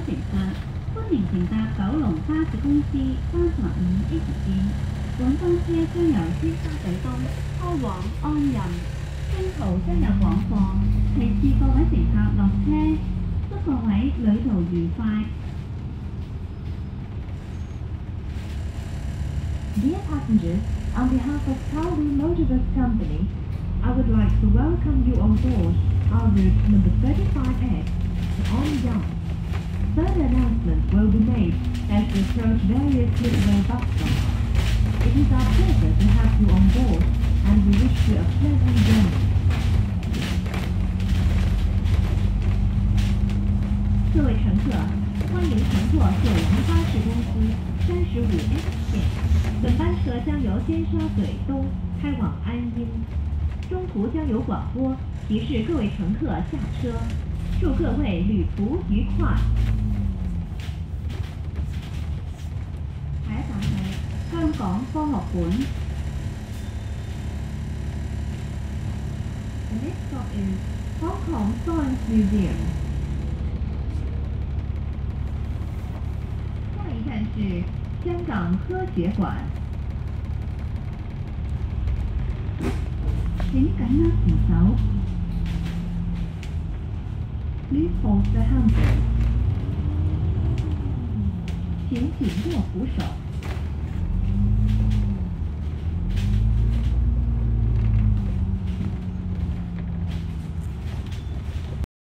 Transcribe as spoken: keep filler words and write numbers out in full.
乘客，歡迎乘搭九龍巴士公司三十五 H 線。本班車將由尖沙咀東開往安仁，中途將有廣播，提示各位乘客落車，祝各位旅途愉快。 Dear passengers, on behalf of Kauru Motorbus Company, I would like to welcome you on board our route number thirty-five X to Anyang. Further announcements will be made as we approach various midway bus stops. It is our pleasure to have you on board, and we wish you a pleasant journey. 各位乘客，欢迎乘坐九龙巴士公司三十五 X 线。本班车将由尖沙咀东开往安阴，中途将有廣播提示各位乘客下車，祝各位旅途愉快。下一站係香港科學館。The next stop is Hong Kong Science Museum. 下一站是香港科學館。請緊握扶手。Please hold the handle. 請緊握扶手。